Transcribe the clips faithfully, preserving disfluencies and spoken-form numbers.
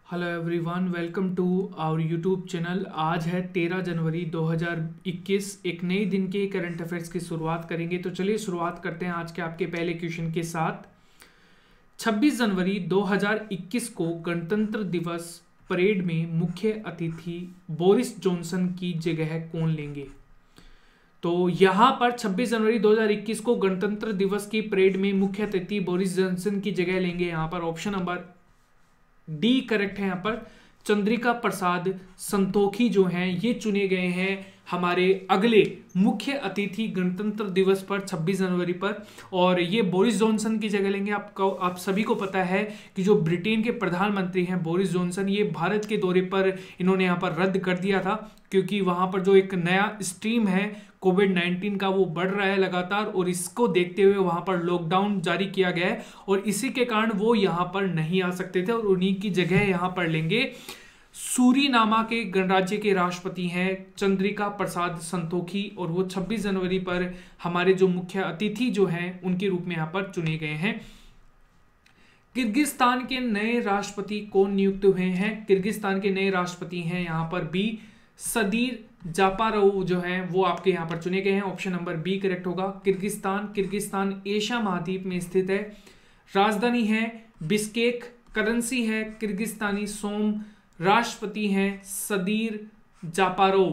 Hello everyone, welcome to our YouTube channel. आज है तेरह जनवरी दो हज़ार इक्कीस। एक नए दिन के करंट अफेयर्स की शुरुआत करेंगे। तो चलिए शुरुआत करते हैं आज के आपके पहले क्वेश्चन के साथ। छब्बीस जनवरी दो हज़ार इक्कीस को गणतंत्र दिवस परेड में मुख्य अतिथि बोरिस जॉनसन की जगह कौन लेंगे? तो यहाँ पर छब्बीस जनवरी दो हज़ार इक्कीस को गणतंत्र दिवस की परेड में मुख्य अतिथि बोरिस जॉनसन की जगह लेंगे। यहाँ पर ऑप्शन नंबर डी करेक्ट है। यहाँ पर चंद्रिका प्रसाद संतोखी जो हैं ये चुने गए हैं हमारे अगले मुख्य अतिथि गणतंत्र दिवस पर छब्बीस जनवरी पर, और ये बोरिस जॉनसन की जगह लेंगे। आपको आप सभी को पता है कि जो ब्रिटेन के प्रधानमंत्री हैं बोरिस जॉनसन, ये भारत के दौरे पर इन्होंने यहाँ पर रद्द कर दिया था, क्योंकि वहाँ पर जो एक नया स्ट्रीम है कोविड नाइन्टीन का वो बढ़ रहा है लगातार, और इसको देखते हुए वहाँ पर लॉकडाउन जारी किया गया है, और इसी के कारण वो यहाँ पर नहीं आ सकते थे, और उन्हीं की जगह यहाँ पर लेंगे। सूरीनामा के गणराज्य के राष्ट्रपति हैं चंद्रिका प्रसाद संतोखी, और वो छब्बीस जनवरी पर हमारे जो मुख्य अतिथि जो हैं उनके रूप में यहाँ पर चुने गए हैं। किर्गिस्तान के नए राष्ट्रपति कौन नियुक्त हुए हैं? किर्गिस्तान के नए राष्ट्रपति हैं यहाँ पर बी सदीर जापारोव जो हैं वो आपके यहाँ पर चुने गए हैं। ऑप्शन नंबर बी करेक्ट होगा। किर्गिस्तान किर्गिस्तान एशिया महाद्वीप में स्थित है। राजधानी है बिश्केक, करेंसी है किर्गिस्तानी सोम, राष्ट्रपति हैं सदीर जापारोव।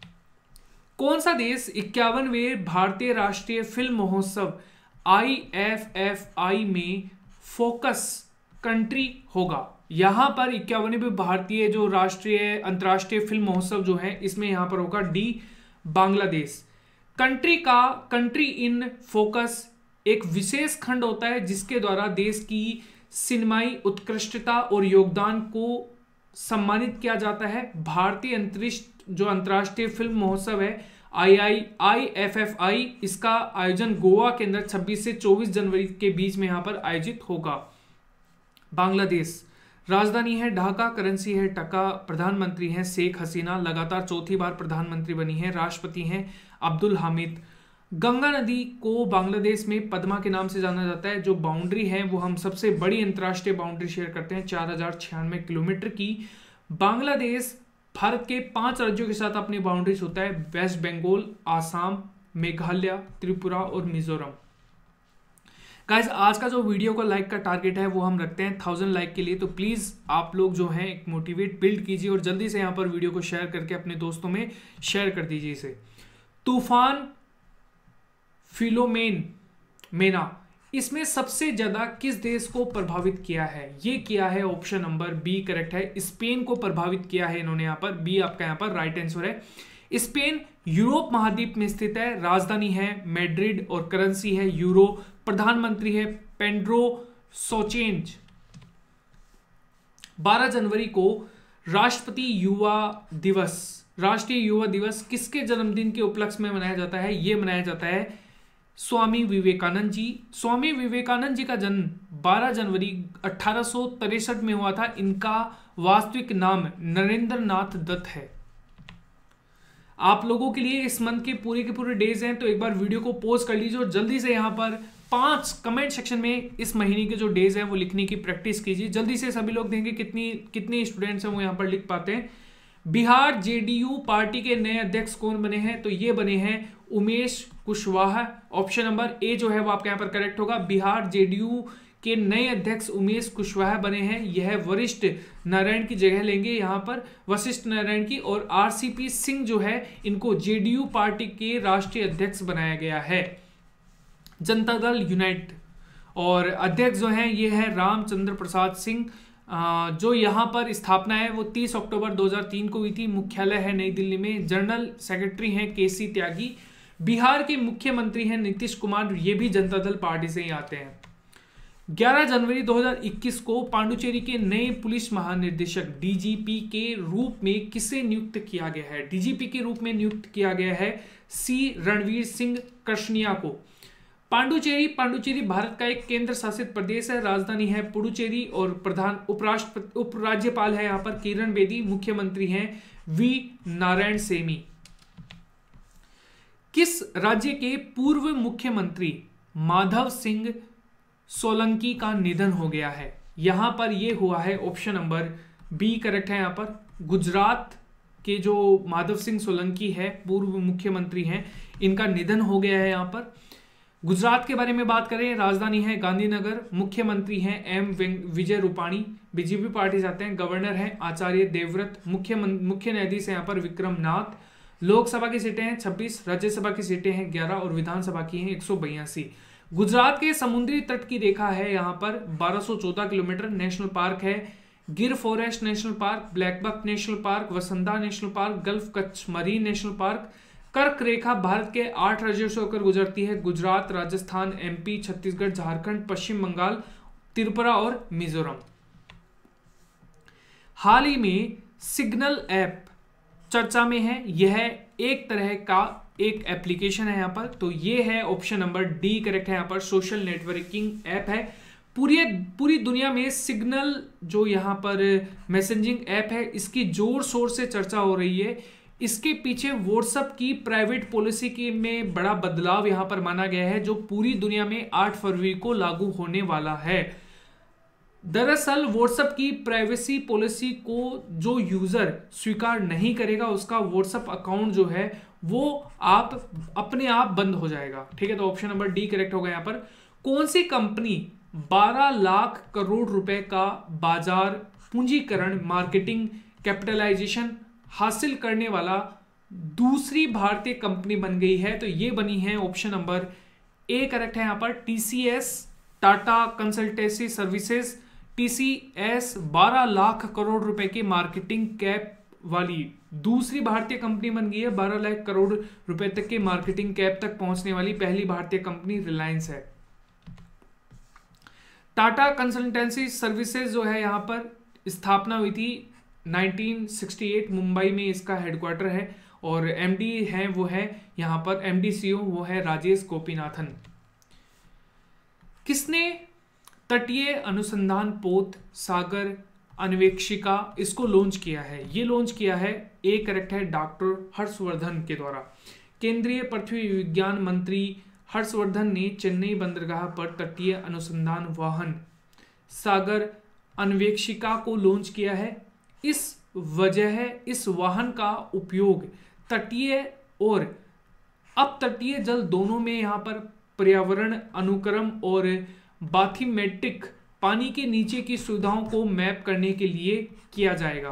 कौन सा देश इक्यावनवें भारतीय राष्ट्रीय फिल्म महोत्सव आई एफ एफ आई में फोकस कंट्री होगा? यहां पर इक्यावनवें भारतीय जो राष्ट्रीय अंतर्राष्ट्रीय फिल्म महोत्सव जो है इसमें यहां पर होगा डी बांग्लादेश। कंट्री का कंट्री इन फोकस एक विशेष खंड होता है जिसके द्वारा देश की सिनेमाई उत्कृष्टता और योगदान को सम्मानित किया जाता है। भारतीय अंतरिक्ष जो अंतर्राष्ट्रीय फिल्म महोत्सव है आई आई आई एफ एफ आई, इसका आयोजन गोवा के अंदर छब्बीस से चौबीस जनवरी के बीच में यहां पर आयोजित होगा। बांग्लादेश राजधानी है ढाका, करेंसी है टका, प्रधानमंत्री हैं शेख हसीना, लगातार चौथी बार प्रधानमंत्री बनी है, राष्ट्रपति हैं अब्दुल हामिद। गंगा नदी को बांग्लादेश में पद्मा के नाम से जाना जाता है। जो बाउंड्री है वो हम सबसे बड़ी अंतर्राष्ट्रीय बाउंड्री शेयर करते हैं चार हजार छियानवे किलोमीटर की। बांग्लादेश भारत के पांच राज्यों के साथ अपनी बाउंड्रीज होता है, वेस्ट बंगाल, आसाम, मेघालय, त्रिपुरा और मिजोरम। गाइस आज का जो वीडियो का लाइक का टारगेट है वो हम रखते हैं थाउजेंड लाइक के लिए, तो प्लीज आप लोग जो हैं एक मोटिवेट बिल्ड कीजिए और जल्दी से यहाँ पर वीडियो को शेयर करके अपने दोस्तों में शेयर कर दीजिए इसे। तूफान फिलोमेन मेना इसमें सबसे ज्यादा किस देश को प्रभावित किया है? ये किया है ऑप्शन नंबर बी करेक्ट है, स्पेन को प्रभावित किया है इन्होंने। यहाँ पर बी आपका यहाँ पर राइट आंसर है। स्पेन यूरोप महाद्वीप में स्थित है, राजधानी है मैड्रिड और करेंसी है यूरो, प्रधानमंत्री है पेड्रो सोचेंज। बारह जनवरी को राष्ट्रपति युवा दिवस राष्ट्रीय युवा दिवस किसके जन्मदिन के उपलक्ष्य में मनाया जाता है? यह मनाया जाता है स्वामी विवेकानंद जी। स्वामी विवेकानंद जी का जन्म बारह जनवरी अठारह सौ तिरसठ में हुआ था। इनका वास्तविक नाम नरेंद्र नाथ दत्त है। आप लोगों के लिए इस मंथ के पूरे के पूरे डेज हैं, तो एक बार वीडियो को पॉज कर लीजिए और जल्दी से यहाँ पर पांच कमेंट सेक्शन में इस महीने के जो डेज हैं वो लिखने की प्रैक्टिस कीजिए। जल्दी से सभी लोग देंगे कितनी कितने स्टूडेंट्स हैं वो यहाँ पर लिख पाते हैं। बिहार जेडीयू पार्टी के नए अध्यक्ष कौन बने हैं? तो ये बने हैं Umesh Kushwaha. Option number A जो है वो आपके यहाँ पर करेक्ट होगा। बिहार जेडीयू के नए अध्यक्ष उमेश कुशवाहा बने हैं। यह वरिष्ठ नारायण की जगह लेंगे यहाँ पर, वशिष्ठ नारायण की, और आरसीपी सिंह जो है इनको जेडीयू पार्टी के राष्ट्रीय अध्यक्ष बनाया गया है। जनता दल यूनाइटेड और अध्यक्ष जो हैं ये है रामचंद्र प्रसाद सिंह। जो यहाँ पर स्थापना है वो तीस अक्टूबर दो हज़ार तीन को हुई थी। मुख्यालय है नई दिल्ली में। जनरल सेक्रेटरी हैं केसी त्यागी। बिहार के मुख्यमंत्री हैं नीतीश कुमार, ये भी जनता दल पार्टी से ही आते हैं। ग्यारह जनवरी दो हज़ार इक्कीस को पांडुचेरी के नए पुलिस महानिदेशक डीजीपी के रूप में किसे नियुक्त किया गया है? डीजीपी के रूप में नियुक्त किया गया है सी रणवीर सिंह कृष्णिया को। पांडुचेरी पांडुचेरी भारत का एक केंद्र शासित प्रदेश है, राजधानी है पुडुचेरी, और प्रधान उपराष्ट्रपति उपराज्यपाल है यहाँ पर किरण बेदी, मुख्यमंत्री हैं वी नारायण सेमी। किस राज्य के पूर्व मुख्यमंत्री माधव सिंह सोलंकी का निधन हो गया है? यहां पर यह हुआ है ऑप्शन नंबर बी करेक्ट है यहाँ पर। गुजरात के जो माधव सिंह सोलंकी है, पूर्व मुख्यमंत्री हैं, इनका निधन हो गया है यहाँ पर। गुजरात के बारे में बात करें, राजधानी है गांधीनगर, मुख्यमंत्री हैं M Vijay Rupani, BJP party से आते हैं, गवर्नर हैं आचार्य देवव्रत, मुख्य मुख्य न्यायाधीश है यहाँ पर विक्रम नाथ। लोकसभा की सीटें हैं छब्बीस, राज्यसभा की सीटें हैं ग्यारह और विधानसभा की हैं एक सौ बयासी। गुजरात के समुद्री तट की रेखा है यहाँ पर बारह सौ चौदह किलोमीटर। नेशनल पार्क है Gir forest national park, blackbuck national park, वसंदा national park, gulf Kutch marine national park. कर्क रेखा भारत के आठ राज्यों से होकर गुजरती है, गुजरात, राजस्थान, एमपी, छत्तीसगढ़, झारखंड, पश्चिम बंगाल, त्रिपुरा और मिजोरम। हाल ही में सिग्नल ऐप चर्चा में है, यह एक तरह का एक एप्लीकेशन है यहाँ पर, तो ये है ऑप्शन नंबर डी करेक्ट है यहाँ पर। सोशल नेटवर्किंग ऐप है, पूरी पूरी दुनिया में सिग्नल जो यहाँ पर मैसेजिंग ऐप है, इसकी जोर शोर से चर्चा हो रही है। इसके पीछे व्हाट्सएप की प्राइवेट पॉलिसी की में बड़ा बदलाव यहाँ पर माना गया है, जो पूरी दुनिया में आठ फरवरी को लागू होने वाला है। दरअसल व्हाट्सएप की प्राइवेसी पॉलिसी को जो यूजर स्वीकार नहीं करेगा, उसका व्हाट्सएप अकाउंट जो है वो आप अपने आप बंद हो जाएगा। ठीक है, तो ऑप्शन नंबर डी करेक्ट होगा यहाँ पर। कौन सी कंपनी बारह लाख करोड़ रुपए का बाजार पूंजीकरण मार्केटिंग कैपिटलाइजेशन हासिल करने वाला दूसरी भारतीय कंपनी बन गई है? तो ये बनी है ऑप्शन नंबर ए करेक्ट है यहाँ पर, TCS, Tata consultancy services. TCS बारह लाख करोड़ रुपए की मार्केटिंग कैप वाली दूसरी भारतीय कंपनी बन गई है। बारह लाख करोड़ रुपए तक के मार्केटिंग कैप तक पहुंचने वाली पहली भारतीय कंपनी रिलायंस है। टाटा कंसल्टेंसी सर्विसेज जो है यहाँ पर स्थापना हुई थी उन्नीस सौ अड़सठ, मुंबई में इसका हेडक्वार्टर है और एमडी है वो है यहाँ पर एमडी सीईओ वो है राजेश गोपीनाथन। किसने तटीय अनुसंधान पोत सागर अन्वेक्षिका इसको लॉन्च किया है? ये लॉन्च किया है, ए करेक्ट है, डॉक्टर हर्षवर्धन के द्वारा। केंद्रीय पृथ्वी विज्ञान मंत्री हर्षवर्धन ने चेन्नई बंदरगाह पर तटीय अनुसंधान वाहन सागर अन्वेक्षिका को लॉन्च किया है। इस वजह इस वाहन का उपयोग तटीय और अपतटीय जल दोनों में यहाँ पर पर्यावरण अनुक्रम और बाथिमेट्रिक पानी के नीचे की सुविधाओं को मैप करने के लिए किया जाएगा।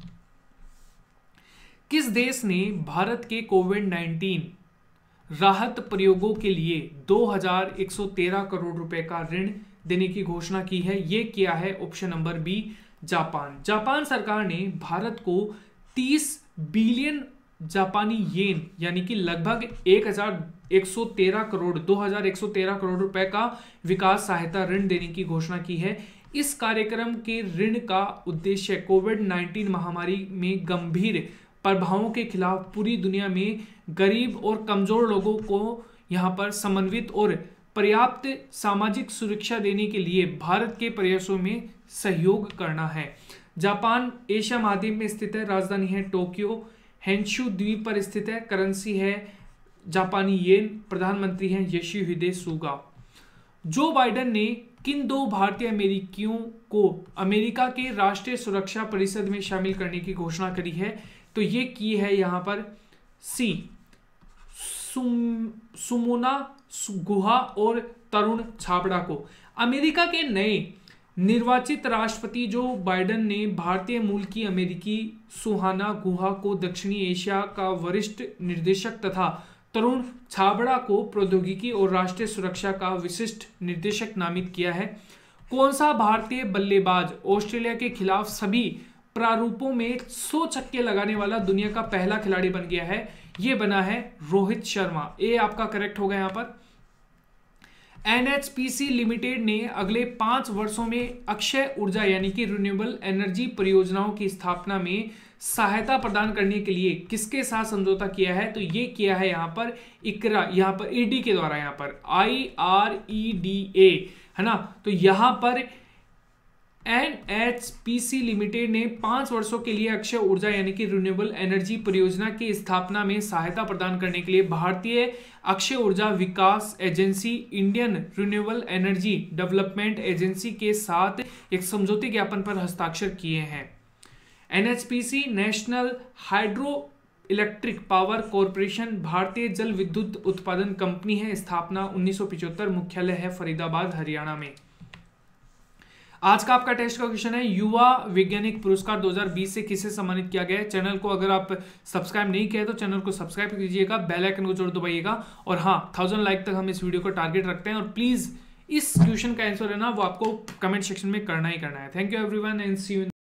किस देश ने भारत के कोविड नाइन्टीन राहत प्रयोगों के लिए दो हज़ार एक सौ तेरह करोड़ रुपए का ऋण देने की घोषणा की है? ये किया है option number B, Japan. Japan सरकार ने भारत को तीस बिलियन जापानी येन यानी कि लगभग एक हज़ार एक सौ तेरह करोड़ दो हज़ार एक सौ तेरह करोड़ रुपए का विकास सहायता ऋण देने की घोषणा की है। इस कार्यक्रम के ऋण का उद्देश्य कोविड नाइन्टीन महामारी में गंभीर प्रभावों के खिलाफ पूरी दुनिया में गरीब और कमजोर लोगों को यहाँ पर समन्वित और पर्याप्त सामाजिक सुरक्षा देने के लिए भारत के प्रयासों में सहयोग करना है। जापान एशिया महाद्वीप में स्थित है, राजधानी है टोक्यो, हेंशु द्वीप पर स्थित है, करेंसी है जापानी येन, प्रधानमंत्री हैं योशिहिदे सुगा। जो बाइडेन ने किन दो भारतीय अमेरिकियों को अमेरिका के राष्ट्रीय सुरक्षा परिषद में शामिल करने की घोषणा करी है? तो ये की है यहाँ पर सी, सुम, सुमोना गुहा और तरुण छाबड़ा को। अमेरिका के नए निर्वाचित राष्ट्रपति जो बाइडेन ने भारतीय मूल की अमेरिकी सुहाना गुहा को दक्षिणी एशिया का वरिष्ठ निर्देशक तथा तरुण छाबड़ा को प्रौद्योगिकी और राष्ट्रीय सुरक्षा का विशिष्ट निर्देशक नामित किया है। कौन सा भारतीय बल्लेबाज ऑस्ट्रेलिया के खिलाफ सभी प्रारूपों में सौ छक्के लगाने वाला दुनिया का पहला खिलाड़ी बन गया है? ये बना है रोहित शर्मा। ए आपका करेक्ट होगा यहाँ पर। एनएचपीसी लिमिटेड ने अगले पांच वर्षों में अक्षय ऊर्जा यानी कि रिन्यूएबल एनर्जी परियोजनाओं की स्थापना में सहायता प्रदान करने के लिए किसके साथ समझौता किया है? तो ये किया है यहाँ पर इकरा, यहाँ पर ईडी के द्वारा, यहाँ पर I R E D A है ना। तो यहाँ पर एनएचपीसी लिमिटेड ने पांच वर्षों के लिए अक्षय ऊर्जा यानी कि रिन्यूएबल एनर्जी परियोजना की स्थापना में सहायता प्रदान करने के लिए भारतीय अक्षय ऊर्जा विकास agency, Indian renewable energy development agency के साथ एक समझौते ज्ञापन पर हस्ताक्षर किए हैं। NHPC national hydro electric power corporation भारतीय जल विद्युत उत्पादन कंपनी है, स्थापना उन्नीस सौ पिछहत्तर, मुख्यालय है फरीदाबाद हरियाणा में। आज का आपका टेस्ट का क्वेश्चन है, युवा वैज्ञानिक पुरस्कार दो हज़ार बीस से किसे सम्मानित किया गया है। चैनल को अगर आप सब्सक्राइब नहीं किया है तो चैनल को सब्सक्राइब कीजिएगा, बेल आइकन को जरूर दबाइएगा और हाँ थाउजेंड लाइक तक हम इस वीडियो को टारगेट रखते हैं और प्लीज इस क्वेश्चन का आंसर है ना वो आपको कमेंट सेक्शन में करना ही करना है। Thank you everyone and see you.